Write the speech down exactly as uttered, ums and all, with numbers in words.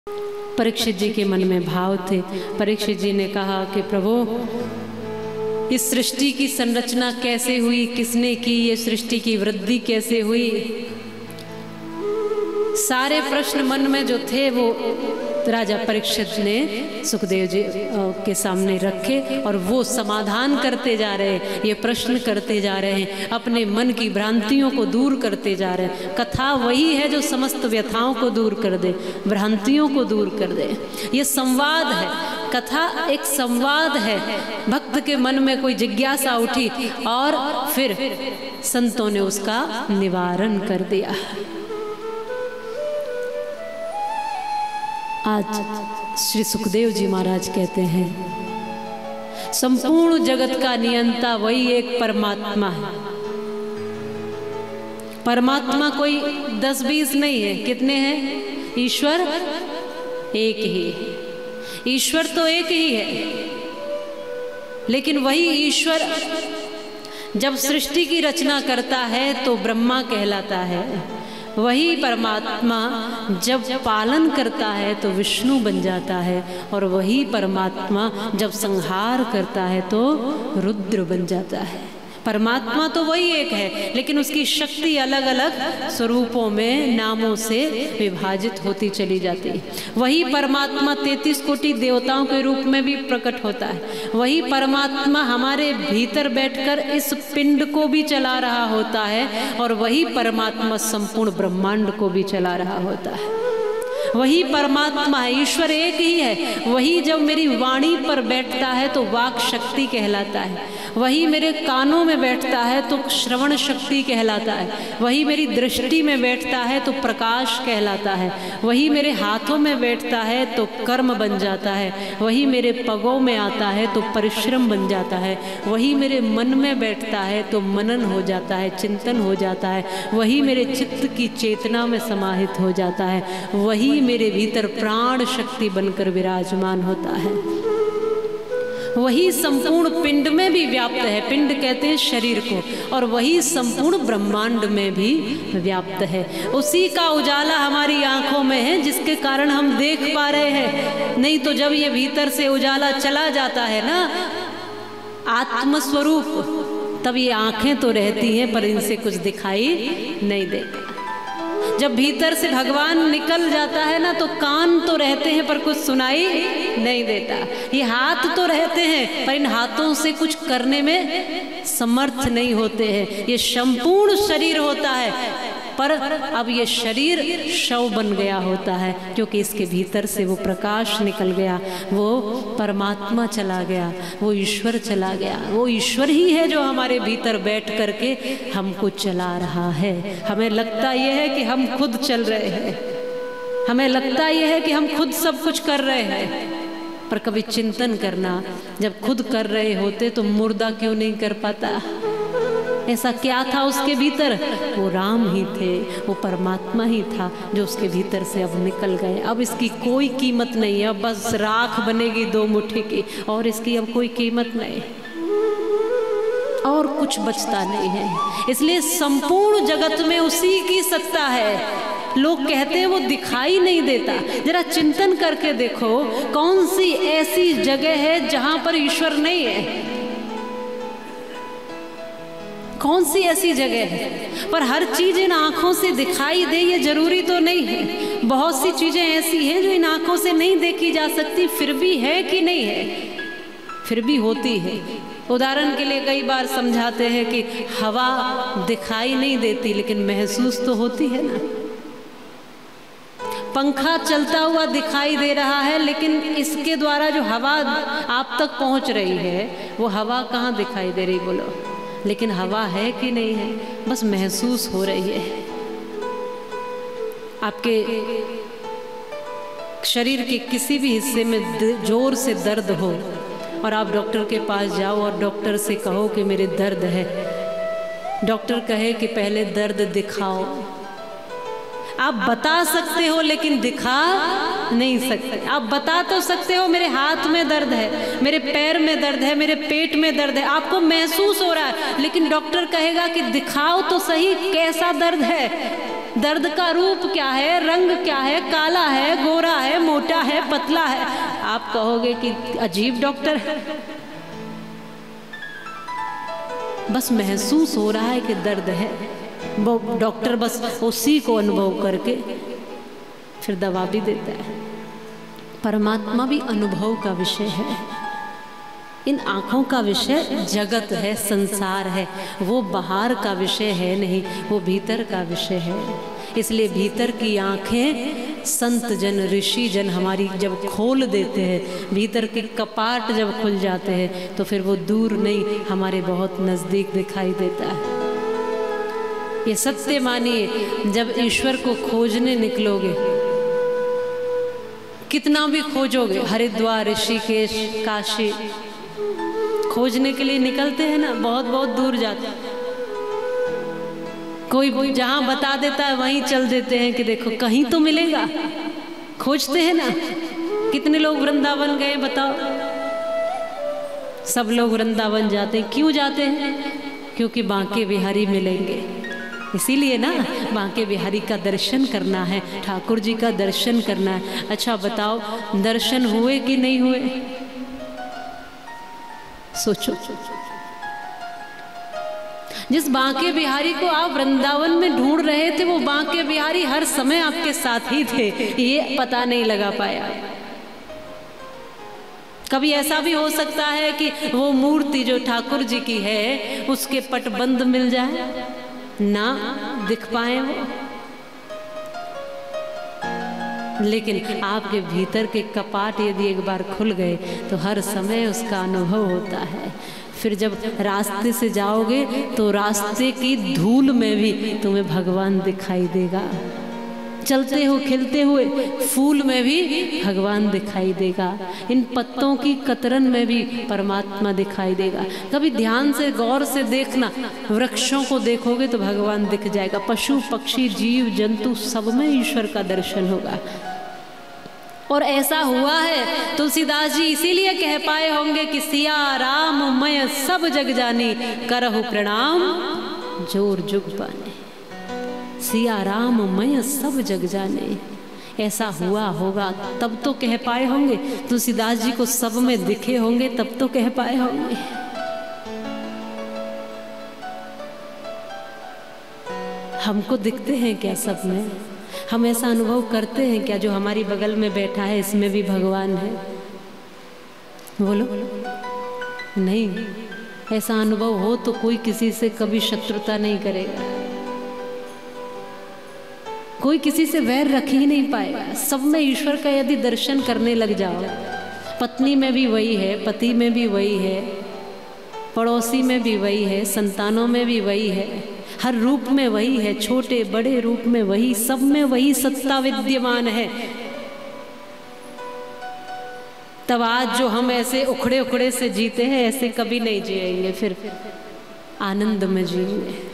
परीक्षित जी के मन में भाव थे। परीक्षित जी ने कहा कि प्रभु, इस सृष्टि की संरचना कैसे हुई, किसने की, ये सृष्टि की वृद्धि कैसे हुई, सारे प्रश्न मन में जो थे वो राजा परीक्षित ने सुखदेव जी के सामने रखे और वो समाधान करते जा रहे हैं, ये प्रश्न करते जा रहे हैं, अपने मन की भ्रांतियों को दूर करते जा रहे हैं। कथा वही है जो समस्त व्यथाओं को दूर कर दे, भ्रांतियों को दूर कर दे। ये संवाद है, कथा एक संवाद है। भक्त के मन में कोई जिज्ञासा उठी और फिर संतों ने उसका निवारण कर दिया। आज श्री सुखदेव जी महाराज कहते हैं, संपूर्ण जगत का नियंता वही एक परमात्मा है। परमात्मा कोई दस बीस नहीं है, कितने हैं? ईश्वर एक ही है। ईश्वर तो एक ही है, लेकिन वही ईश्वर जब सृष्टि की रचना करता है तो ब्रह्मा कहलाता है। वही परमात्मा जब पालन करता है तो विष्णु बन जाता है, और वही परमात्मा जब संहार करता है तो रुद्र बन जाता है। परमात्मा तो वही एक है, लेकिन उसकी शक्ति अलग अलग स्वरूपों में नामों से विभाजित होती चली जाती है। वही परमात्मा तैंतीस कोटि देवताओं के रूप में भी प्रकट होता है। वही परमात्मा हमारे भीतर बैठकर इस पिंड को भी चला रहा होता है, और वही परमात्मा संपूर्ण ब्रह्मांड को भी चला रहा होता है। वही परमात्मा है, ईश्वर एक ही है। वही जब मेरी वाणी पर बैठता है तो वाक शक्ति कहलाता है। वही मेरे कानों में बैठता है तो श्रवण शक्ति कहलाता है। वही मेरी दृष्टि में बैठता है तो प्रकाश कहलाता है। वही मेरे हाथों में बैठता है तो कर्म बन जाता है। वही मेरे पगों में आता है तो परिश्रम बन जाता है। वही मेरे मन में बैठता है तो मनन हो जाता है, चिंतन हो जाता है। वही मेरे चित्त की चेतना में समाहित हो जाता है। वही मेरे भीतर प्राण शक्ति बनकर विराजमान होता है। वही संपूर्ण पिंड में भी व्याप्त है, पिंड कहते हैं शरीर को, और वही संपूर्ण ब्रह्मांड में भी व्याप्त है। उसी का उजाला हमारी आंखों में है, जिसके कारण हम देख पा रहे हैं। नहीं तो जब ये भीतर से उजाला चला जाता है ना, आत्मस्वरूप, तब ये आंखें तो रहती हैं पर इनसे कुछ दिखाई नहीं देता। जब भीतर से भगवान निकल जाता है ना, तो कान तो रहते हैं पर कुछ सुनाई नहीं देता। ये हाथ तो रहते हैं पर इन हाथों से कुछ करने में समर्थ नहीं होते हैं। ये संपूर्ण शरीर होता है पर अब ये शरीर शव बन गया होता है, क्योंकि इसके भीतर से वो प्रकाश निकल गया, वो परमात्मा चला गया, वो ईश्वर चला गया। वो ईश्वर ही है जो हमारे भीतर बैठ करके हमको चला रहा है। हमें लगता ये है कि हम खुद चल रहे हैं, हमें लगता ये है कि हम खुद सब कुछ कर रहे हैं, पर कभी चिंतन करना, जब खुद कर रहे होते तो मुर्दा क्यों नहीं कर पाता? ऐसा क्या था उसके भीतर? वो राम ही थे, वो परमात्मा ही था जो उसके भीतर से अब निकल गए। अब इसकी कोई कीमत नहीं है, अब बस राख बनेगी दो मुट्ठी की, और इसकी अब कोई कीमत नहीं, और कुछ बचता नहीं है। इसलिए संपूर्ण जगत में उसी की सत्ता है। लोग कहते हैं वो दिखाई नहीं देता। जरा चिंतन करके देखो, कौन सी ऐसी जगह है जहां पर ईश्वर नहीं है? कौन सी ऐसी जगह है? पर हर चीज इन आंखों से दिखाई दे ये जरूरी तो नहीं है। बहुत सी चीजें ऐसी हैं जो इन आंखों से नहीं देखी जा सकती, फिर भी है कि नहीं है, फिर भी होती है। उदाहरण के लिए कई बार समझाते हैं कि हवा दिखाई नहीं देती लेकिन महसूस तो होती है ना। पंखा चलता हुआ दिखाई दे रहा है, लेकिन इसके द्वारा जो हवा आप तक पहुंच रही है, वो हवा कहाँ दिखाई दे रही बोलो? लेकिन हवा है कि नहीं है, बस महसूस हो रही है। आपके शरीर के किसी भी हिस्से में जोर से दर्द हो और आप डॉक्टर के पास जाओ और डॉक्टर से कहो कि मेरे दर्द है, डॉक्टर कहे कि पहले दर्द दिखाओ। आप बता सकते हो लेकिन दिखा नहीं सकते। आप बता तो सकते हो मेरे हाथ में दर्द है, मेरे पैर में दर्द है, मेरे पेट में दर्द है, आपको महसूस हो रहा है, लेकिन डॉक्टर कहेगा कि दिखाओ तो सही कैसा दर्द है। दर्द का रूप क्या है, रंग क्या है, काला है, गोरा है, मोटा है, पतला है। आप कहोगे कि अजीब डॉक्टर है। बस महसूस हो रहा है कि दर्द है, वो डॉक्टर बस उसी को अनुभव करके फिर दवा भी देता है। परमात्मा भी अनुभव का विषय है। इन आँखों का विषय जगत है, संसार है, वो बाहर का विषय है नहीं, वो भीतर का विषय है। इसलिए भीतर की आँखें संत जन, ऋषि जन हमारी जब खोल देते हैं, भीतर के कपाट जब खुल जाते हैं, तो फिर वो दूर नहीं, हमारे बहुत नज़दीक दिखाई देता है। ये सत्य मानिए, जब ईश्वर को खोजने निकलोगे, कितना भी खोजोगे, हरिद्वार, ऋषिकेश, काशी, खोजने के लिए निकलते हैं ना, बहुत बहुत दूर जाते हैं। कोई जहां बता देता है वहीं चल देते हैं कि देखो कहीं तो मिलेगा। खोजते हैं ना। कितने लोग वृंदावन गए बताओ? सब लोग वृंदावन जाते हैं। क्यों जाते हैं? क्योंकि बांके बिहारी मिलेंगे। इसीलिए ना, बांके बिहारी का दर्शन करना है, ठाकुर जी का दर्शन करना है। अच्छा बताओ, दर्शन हुए कि नहीं हुए? सोचो। जिस बांके बिहारी को आप वृंदावन में ढूंढ रहे थे, वो बांके बिहारी हर समय आपके साथ ही थे, ये पता नहीं लगा पाया। कभी ऐसा भी हो सकता है कि वो मूर्ति जो ठाकुर जी की है, उसके पटबंद मिल जाए, ना दिख पाए वो। लेकिन आपके भीतर के कपाट यदि एक बार खुल गए तो हर समय उसका अनुभव होता है। फिर जब रास्ते से जाओगे तो रास्ते की धूल में भी तुम्हें भगवान दिखाई देगा। चलते हो खिलते हुए फूल में भी भगवान दिखाई देगा। इन पत्तों की कतरन में भी परमात्मा दिखाई देगा। कभी ध्यान से गौर से देखना, वृक्षों को देखोगे तो भगवान दिख जाएगा। पशु पक्षी जीव जंतु सब में ईश्वर का दर्शन होगा। और ऐसा हुआ है, तुलसीदास जी इसीलिए कह पाए होंगे कि सिया राम मैं सब जग जानी, करहु प्रणाम जोर जुग पाने। सिया राम मैं सब जग जाने, ऐसा हुआ होगा तब तो कह पाए होंगे। तुलसीदास जी को सब में दिखे होंगे तब तो कह पाए होंगे। हमको दिखते हैं क्या सब में? हम ऐसा अनुभव करते हैं क्या जो हमारी बगल में बैठा है इसमें भी भगवान है? बोलो नहीं। ऐसा अनुभव हो तो कोई किसी से कभी शत्रुता नहीं करेगा, कोई किसी से वैर रख ही नहीं पाएगा। सब में ईश्वर का यदि दर्शन करने लग जाओ, पत्नी में भी वही है, पति में भी वही है, पड़ोसी में भी वही है, संतानों में भी वही है, हर रूप में वही है, छोटे बड़े रूप में वही, सब में वही सत्ता विद्यमान है। तब आज जो हम ऐसे उखड़े उखड़े से जीते हैं, ऐसे कभी नहीं जिएंगे, फिर आनंद में जिएंगे।